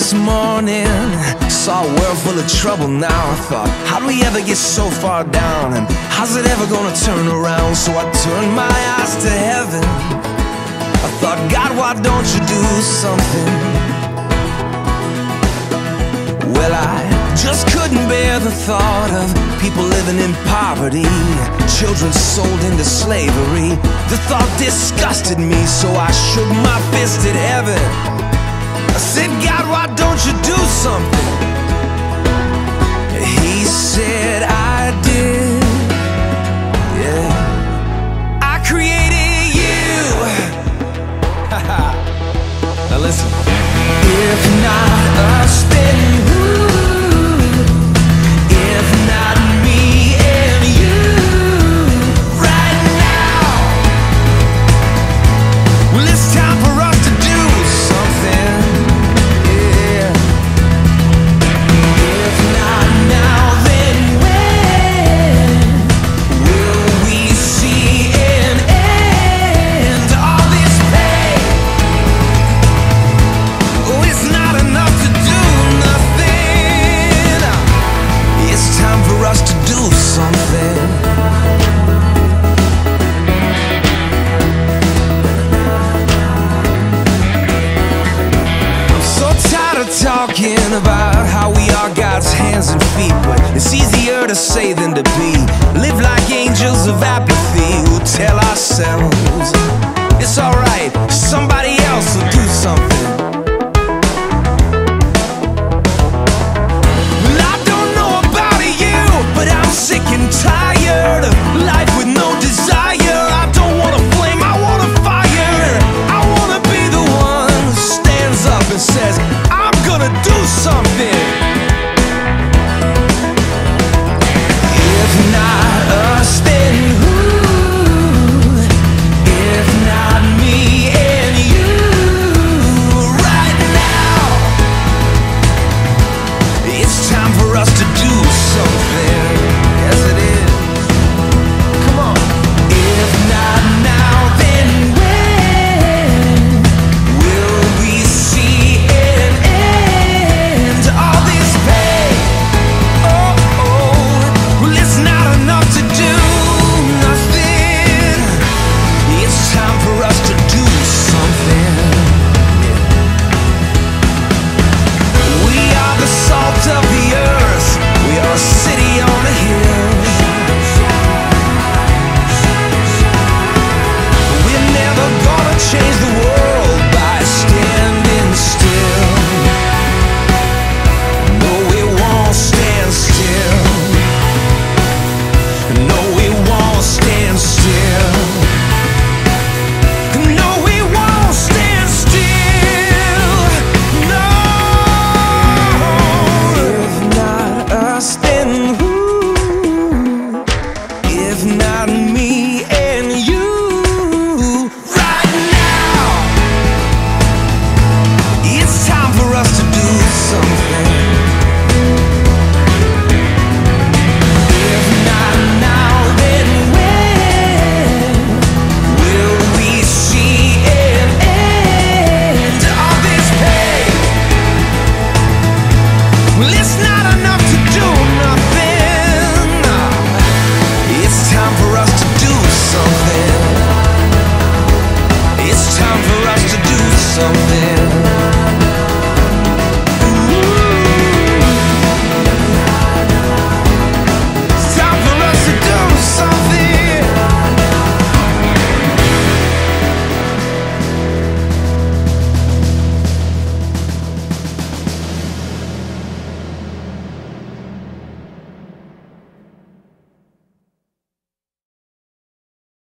this morning, saw a world full of trouble now. I thought, how'd we ever get so far down? And how's it ever gonna turn around? So I turned my eyes to heaven. I thought, God, why don't you do something? Well, I just couldn't bear the thought of people living in poverty, children sold into slavery. The thought disgusted me, so I shook my fist at heaven. I said, God, why don't you do something? He said, I did. Yeah, I created you. Now listen. If not us, then who? If not me and you right now. Well, it's time for us to do something. Yeah. If not now, then when will we see an end to all this pain? Oh, it's not enough to do nothing. It's time for us to do something. I'm so tired of talking about how we are God's hands and feet, but it's easier to say than to be. Live like angels of apathy who tell ourselves it's alright, somebody else will do something. Well, I don't know about you, but I'm sick and tired of life with no desire. I don't want a flame, I want a fire. I want to be the one who stands up and says, I'm gonna do something. If not us, then who? If not me and you right now. It's time for us to do something. Yes, it is. Come on. If not now, then when will we see an end to all this pain? Oh, oh, well, it's not enough to do nothing. It's time for us to do something. We are the salt of the earth. We are a city on a hill. We're never gonna change the world by standing still. No, we won't stand still. No, we won't stand still. No, we won't stand still. No. If not us, then who? If not me and you right now. It's time for us to do something. If not now, then when will we see an end to all this pain? Well, it's not enough to do nothing. It's time for us to do something. It's time for us to do something.